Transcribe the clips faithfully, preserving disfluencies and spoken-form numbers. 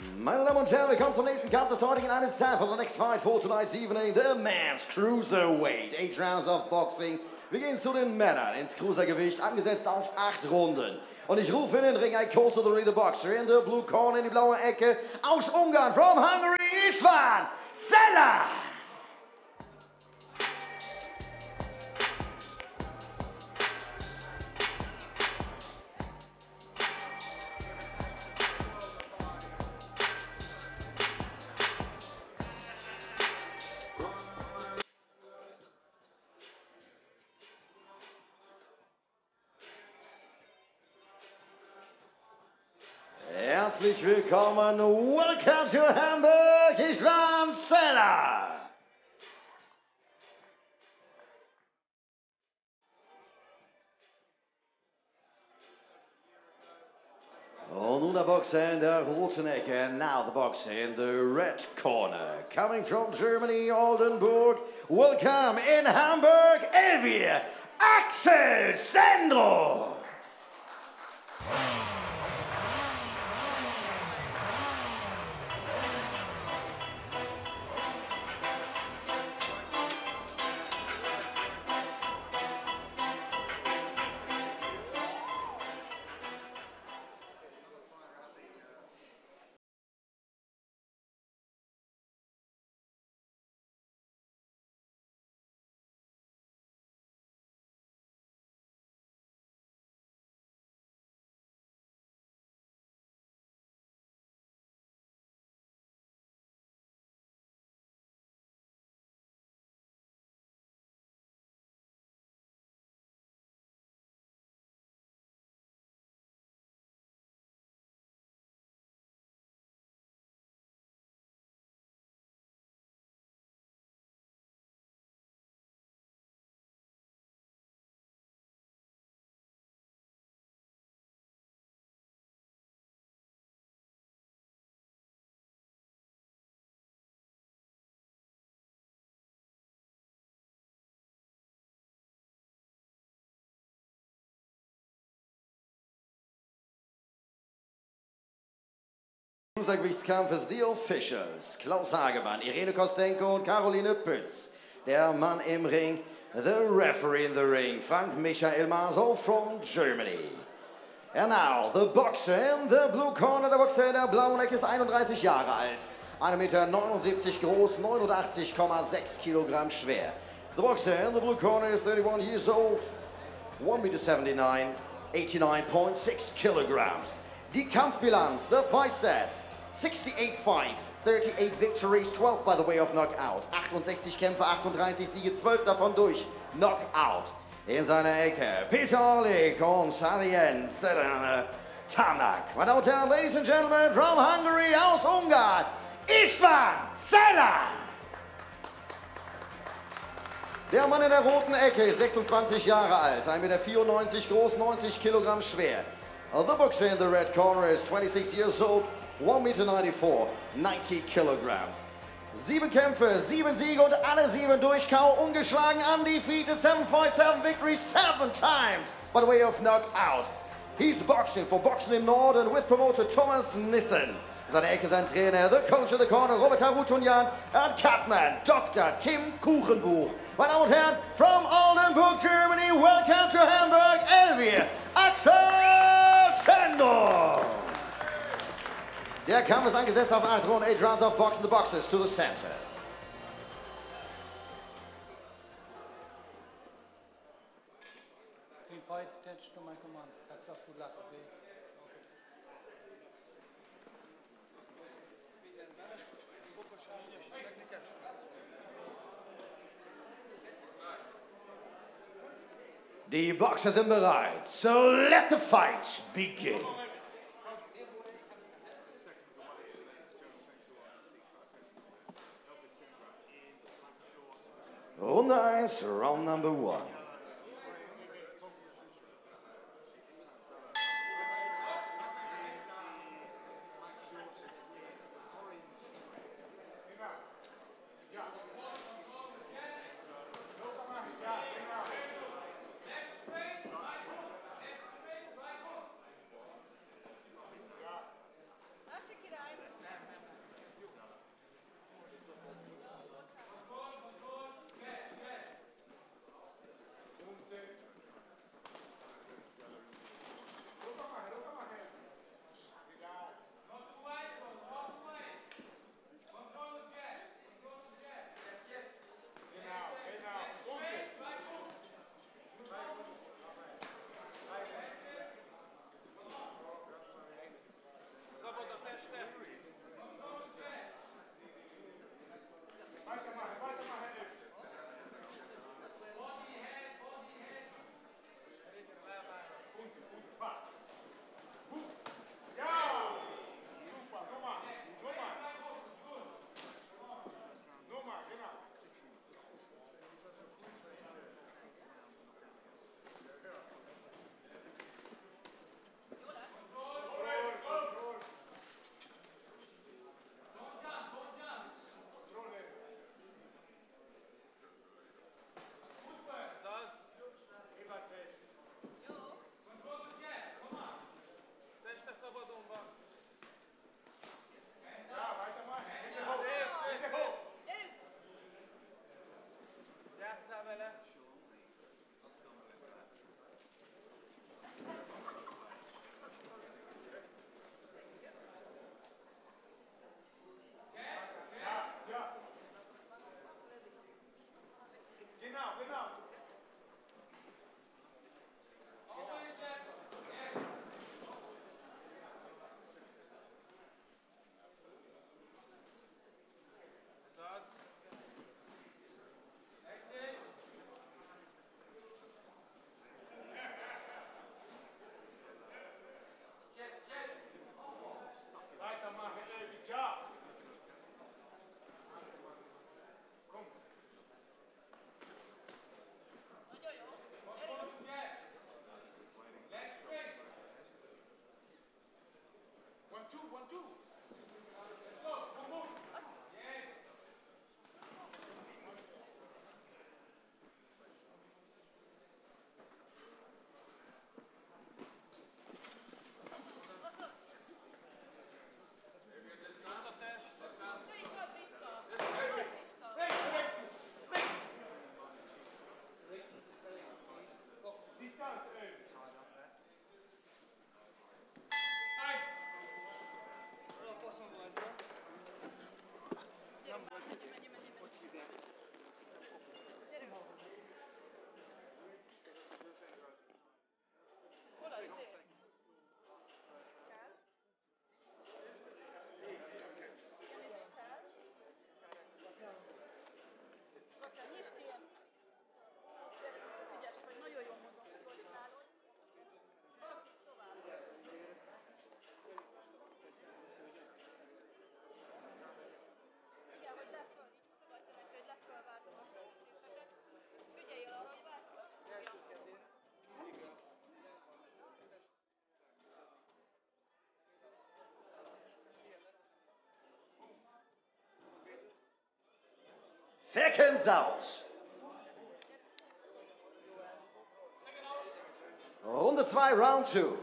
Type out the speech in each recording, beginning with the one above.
Meine Damen und Herren, wir kommen zum nächsten Kampf des heutigen Abends. Time for the next fight for tonight's evening. The Man's Cruiserweight. Eight rounds of boxing. Wir gehen zu den Männern ins Cruisergewicht, angesetzt auf acht Runden. Und ich rufe in den Ring, I call to the ring the boxer in the blue corner, in die blaue Ecke, aus Ungarn, from Hungary, Istvan, Zeller! Herzlich willkommen, welcome to Hamburg, Istvan, Zeller! Und nun der Boxer in der roten Ecke, now the boxer in the red corner, coming from Germany, Oldenburg, welcome in Hamburg, Elvir, Sendro! Cruisergewichtskampfes die Officials, Klaus Hagemann, Irene Kostenko und Caroline Pütz. Der Mann im Ring, the referee in the ring, Frank Michael Maso from Germany. And now, the boxer in the blue corner, der Boxer in der blauen Ecke ist einunddreißig Jahre alt, ein Meter neunundsiebzig groß, neunundachtzig Komma sechs Kilogramm schwer. The boxer in the blue corner is thirty-one years old, one meter seventy-nine, eighty-nine point six kilograms. Die Kampfbilanz, the fight stats, sixty-eight fights, thirty-eight victories, twelve by the way of knockout. achtundsechzig Kämpfe, achtunddreißig Siege, zwölf davon durch Knockout. In seiner Ecke, Peter Orlik und Sarien Zeller Tanak. Meine Damen und Herren, ladies and gentlemen, from Hungary, aus Ungarn, Istvan, Zeller! Der Mann in der roten Ecke ist sechsundzwanzig Jahre alt, ein Meter vierundneunzig groß, neunzig Kilogramm schwer. The boxer in the red corner is twenty-six years old, one meter ninety-four, ninety kilograms. Sieben Kämpfe, sieben Siege und alle sieben durch K O, ungeschlagen, undefeated, seven fights, seven victories, seven times by the way of knockout. He's boxing for Boxen im Norden with promoter Thomas Nissen. Seine Ecke sein Trainer, the coach of the corner, Robert Harutunjan, and Capman, Doctor Tim Kuchenbuch. Meine Damen und Herren, from Oldenburg, Germany, welcome to Hamburg, Elvir, Sendro! Der Kampf ist angesetzt auf acht Runden, eight rounds of boxing, the boxers to the center. Fight, attention to my command. That's up, good luck, okay? Die Boxer sind bereit, so let the fight begin. Runde eins, round number one. Seconds out. Runde zwei, Round two.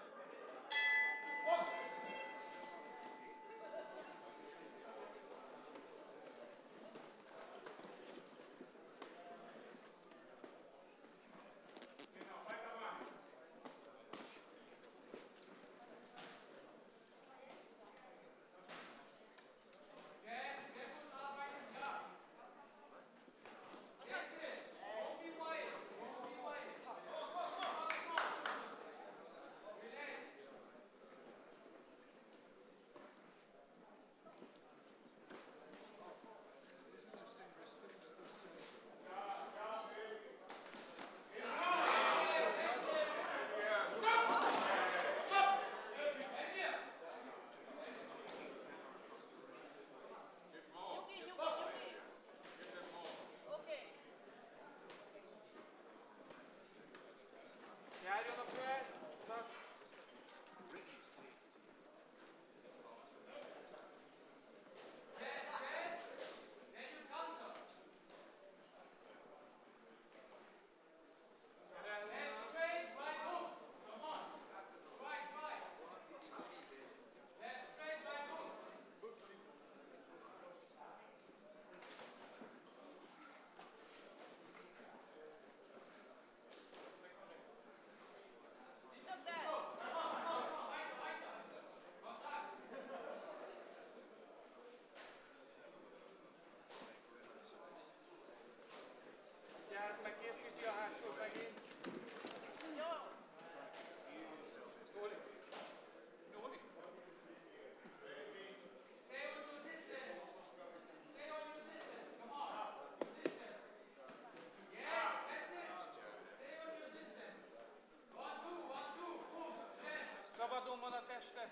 Szabadon van a teste.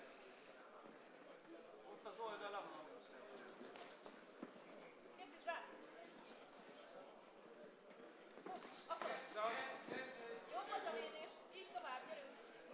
Ott az oldala. Készíts rá! Akkor. Jobb volt a védés, így tovább, gyerünk!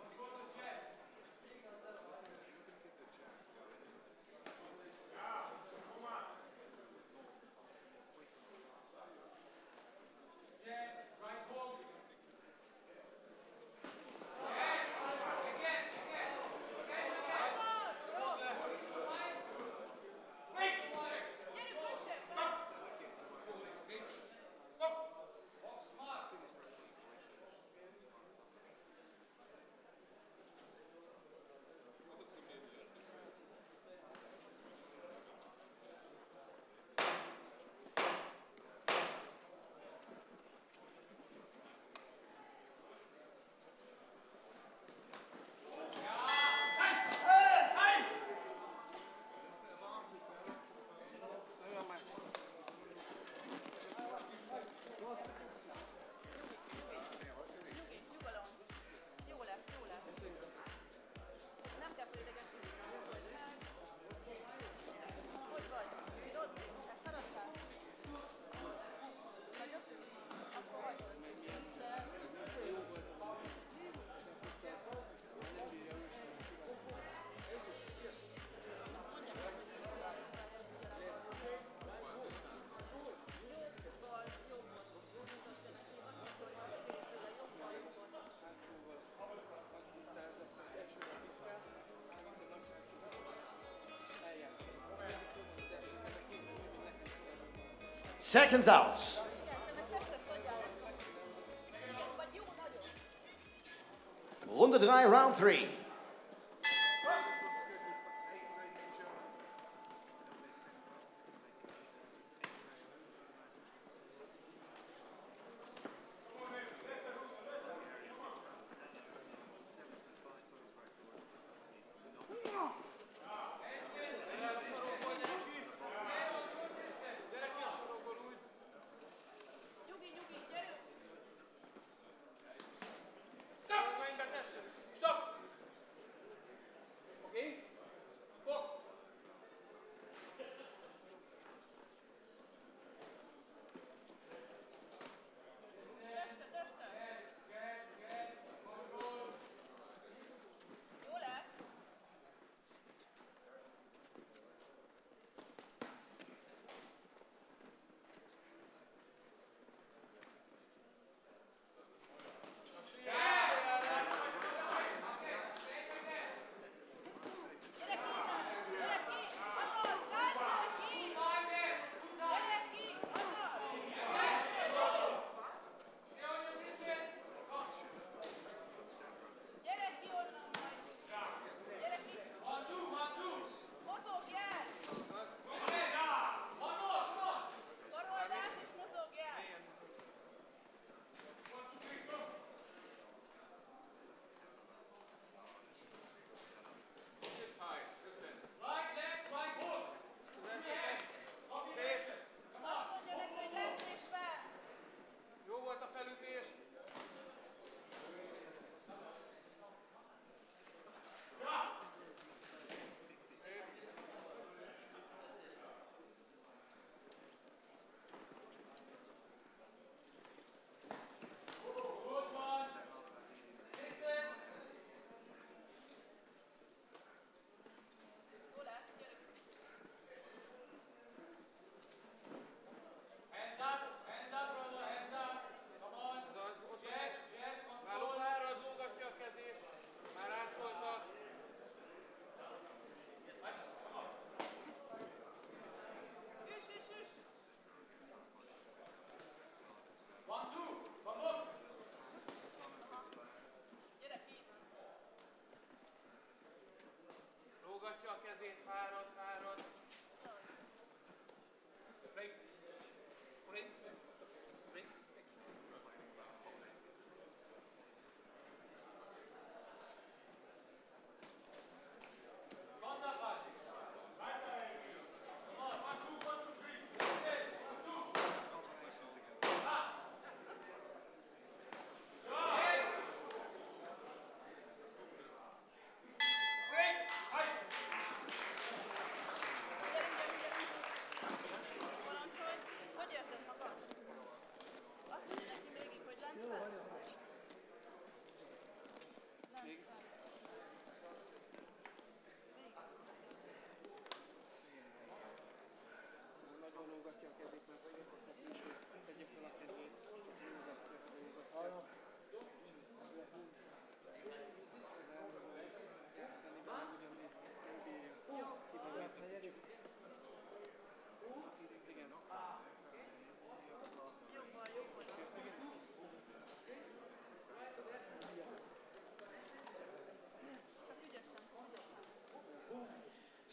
Seconds out. Runde drei, Round three.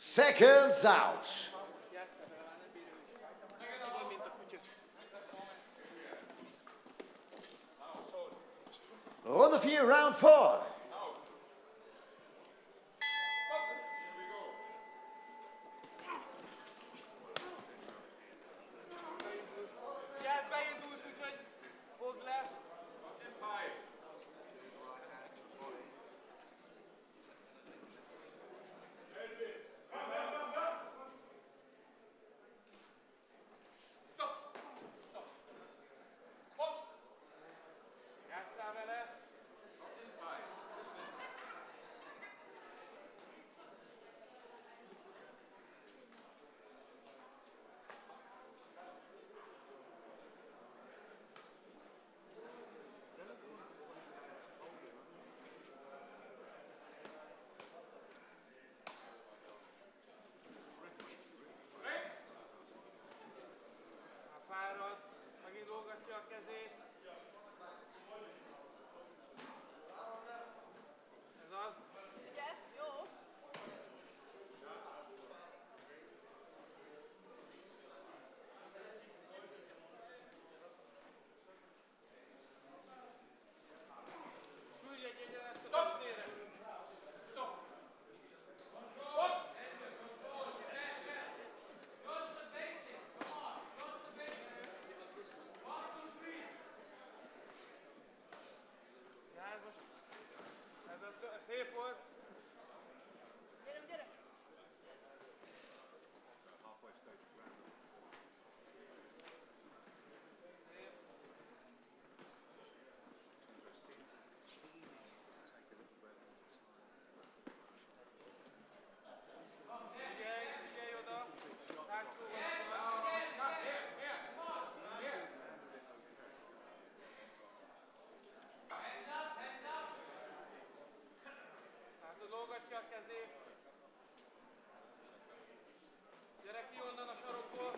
Seconds out. Runde vier, round four. Szép volt. Gyerünk, gyerünk! A kezét. Gyere ki onnan a sarokból.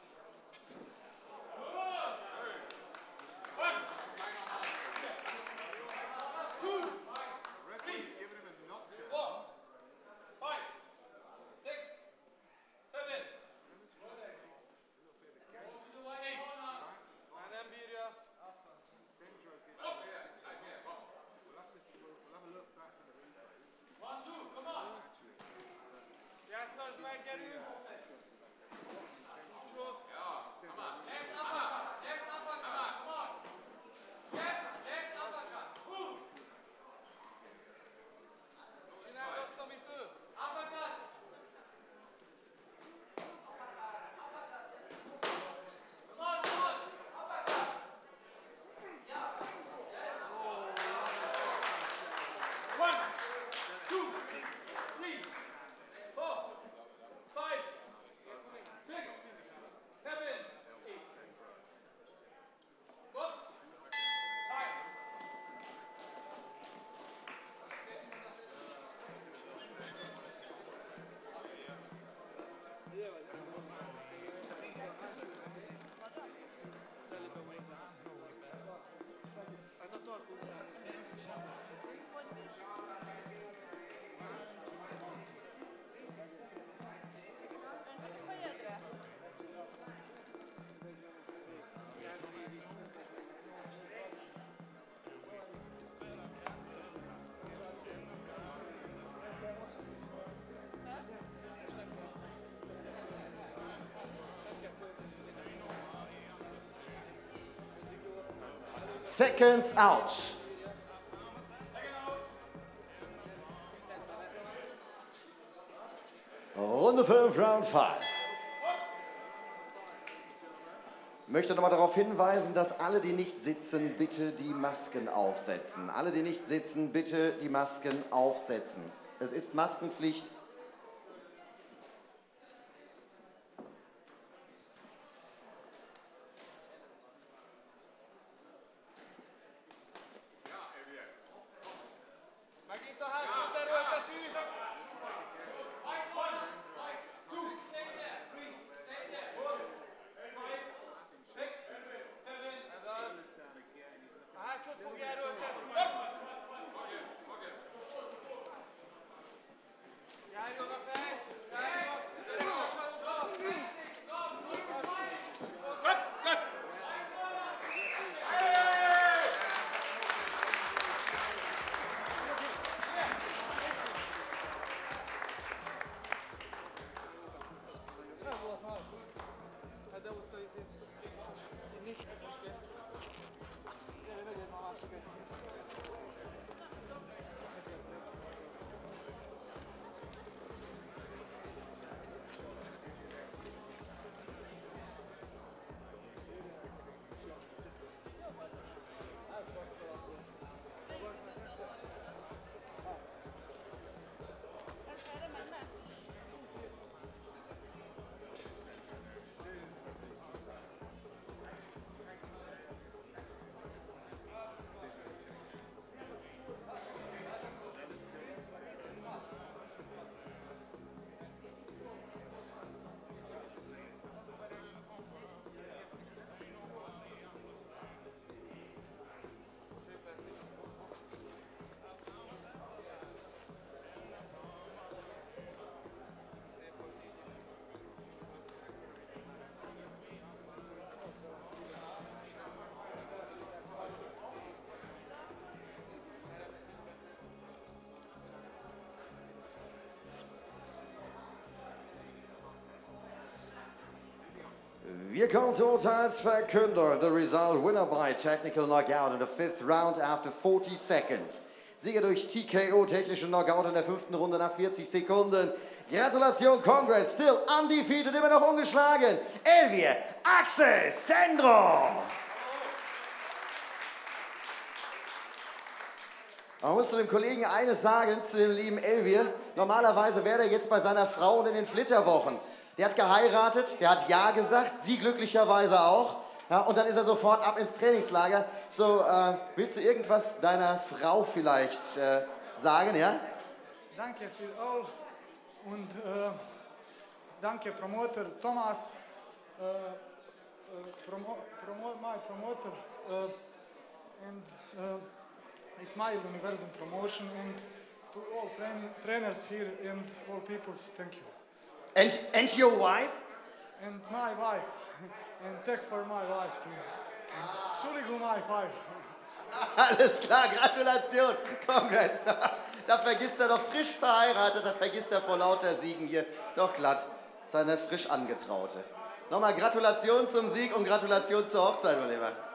Már nem bírja. Játszasd meg, gyerünk! Sok! Csináld azt, amit ő! Seconds out. Runde fünf, Round five. Ich möchte nochmal darauf hinweisen, dass alle, die nicht sitzen, bitte die Masken aufsetzen. Alle, die nicht sitzen, bitte die Masken aufsetzen. Es ist Maskenpflicht. Járjon a fej! Járjon! Wir kommen zur Urteilsverkündung. The result, winner by technical knockout in the fifth round after forty seconds. Sieger durch T K O, technische Knockout in der fünften Runde nach vierzig Sekunden. Gratulation, Congrats, still undefeated, immer noch ungeschlagen. Elvir, Axel, Sendro. Man muss zu dem Kollegen eines sagen, zu dem lieben Elvir. Normalerweise wäre er jetzt bei seiner Frau und in den Flitterwochen. Der hat geheiratet, der hat Ja gesagt, sie glücklicherweise auch. Ja, und dann ist er sofort ab ins Trainingslager. So, äh, willst du irgendwas deiner Frau vielleicht äh, sagen, ja? Danke für all und äh, danke Promoter Thomas, äh, äh, promo, promo, my promoter äh, and äh, it's my Universum Promotion and to all train, trainers here and all people, thank you. And, and your wife? And my wife, and thank for my wife too. Entschuldigung, my wife. Alles klar, Gratulation, Congrats. Da, da vergisst er doch frisch verheiratet, da vergisst er vor lauter Siegen hier doch glatt seine frisch Angetraute. Nochmal Gratulation zum Sieg und Gratulation zur Hochzeit, mein Lieber.